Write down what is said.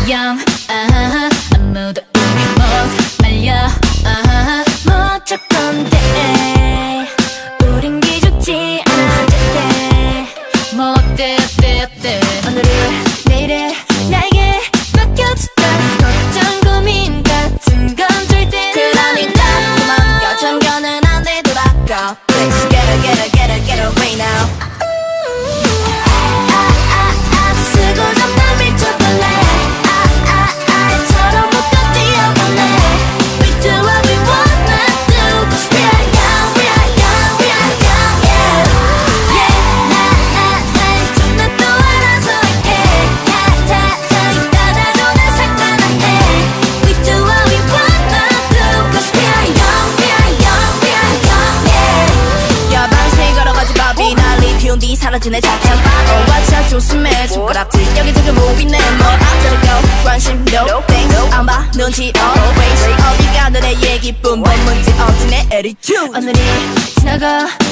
young 아무도 우리 못 말려 못 줄 건데 우린 기죽지 않아 절대 뭐 어때 오늘을 내일을 나에게 맡겨줬던 걱정 고민 같은 건 절대 그러니까 그만 여전견은 안 돼 돌아가 Please get away now 쓰고 잡는 밀 초콜릿 처럼 묶어 뛰어보내 We do what we wanna do Cause we are young, we are young, we are young, yeah Yeah, 좀더 또 알아서 할게 다 있다가도 난 상관없네 We do what we wanna do Cause we are young, we are young, we are young, yeah 야방새 걸어가지 바비 난리 피운 뒤 사라지네 자체 watcha 조심해 손가락질 여기저기 모이네 뭘 어쩌고 관심 no thanks 안 봐 눈치 always 어디 가는 애 얘기뿐 뭔 문제 없지 내 attitude 오늘이 지나가